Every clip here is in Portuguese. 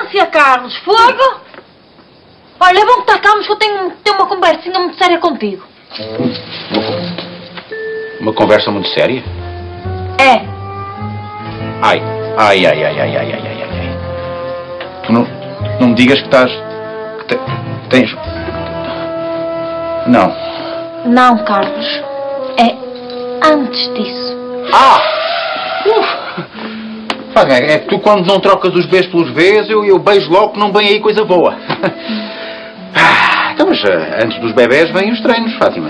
paciência, Carlos. Fogo! Olha, é bom que está calmo, que eu tenho que ter uma conversinha muito séria contigo. Uma conversa muito séria? É. Ai. Tu não me digas que estás... que tens... Não. Não, Carlos. É antes disso. É que tu quando não trocas os Bs pelos Vs, eu beijo logo que não vem aí coisa boa. Então, mas antes dos bebés vêm os treinos, Fátima.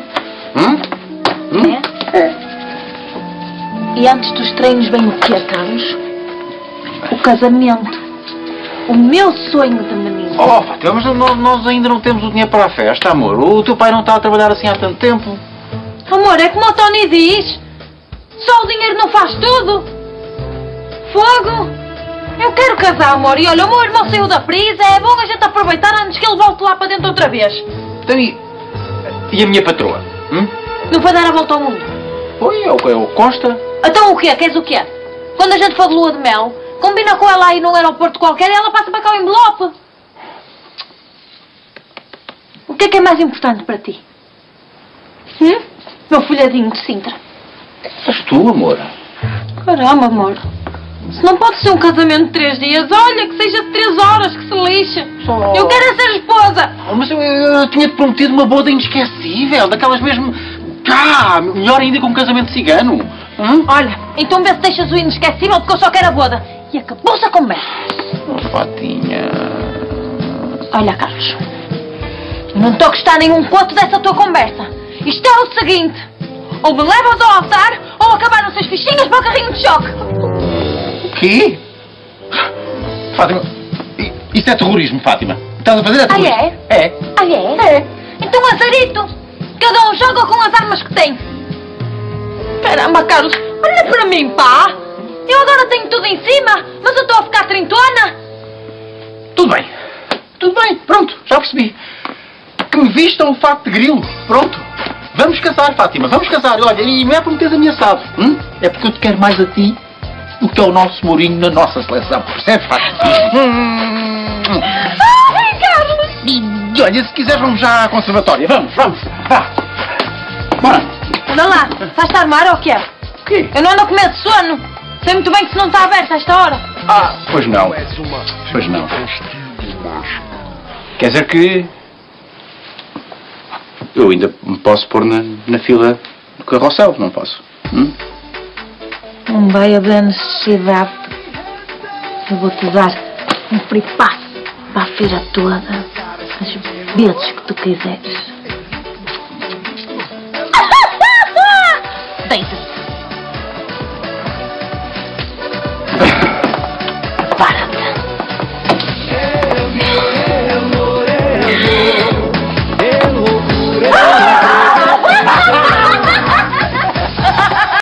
É? E antes dos treinos vem o quê, Carlos? O casamento. O meu sonho de menino. Oh, Fátima, mas nós ainda não temos o dinheiro para a festa, amor. O teu pai não está a trabalhar assim há tanto tempo. Amor, é como o Tony diz. Só o dinheiro não faz tudo. Fogo. Eu quero casar, amor. E olha, o meu irmão saiu da prisa. É bom a gente aproveitar antes que ele volte lá para dentro outra vez. Então, e a minha patroa? Não foi dar a volta ao mundo? Oi, é o Costa. Então o quê? Queres o quê? Quando a gente for de lua de mel, combina com ela aí num aeroporto qualquer e ela passa para cá o envelope. O que é mais importante para ti? Meu folhadinho de Sintra. És tu, amor. Caramba, amor. Se não pode ser um casamento de 3 dias, olha, que seja de 3 horas, que se lixe. Eu quero é ser esposa. Mas eu tinha-te prometido uma boda inesquecível, daquelas mesmo... melhor ainda com um casamento cigano. Olha, então vê se deixas o inesquecível, porque eu só quero a boda. E acabou-se a conversa. Oh, Fatinha... Olha, Carlos, eu não estou a gostar nenhum ponto dessa tua conversa. Isto é o seguinte, ou me levas ao altar, ou acabaram seus fichinhas para o carrinho de choque. O quê? Fátima, isso é terrorismo, Fátima. Estás a fazer terrorismo. É? É. Então azarito. Cada um joga com as armas que tem. Caramba, Carlos, olha para mim, pá. Eu agora tenho tudo em cima, mas eu estou a ficar trintona. Tudo bem, pronto, já percebi. Que me vistam o fato de grilo, pronto. Vamos casar, Fátima, vamos casar. Olha, e não é por me teres ameaçado. É porque eu te quero mais a ti do que ao nosso Mourinho na nossa seleção. Percebes, Fátima? Ai, Carlos! E olha, se quiseres vamos já à conservatória. Vamos. Vá. Bora. Anda lá, estás-te a armar ou o quê? O quê? Eu não ando com medo de sono. Sei muito bem que se não está aberto a esta hora. Pois não. Quer dizer que... eu ainda me posso pôr na fila do carrossel, não posso? Não vai haver necessidade. Eu vou-te dar um free pass para a feira toda. As vezes que tu quiseres. Deita-te. Para-te.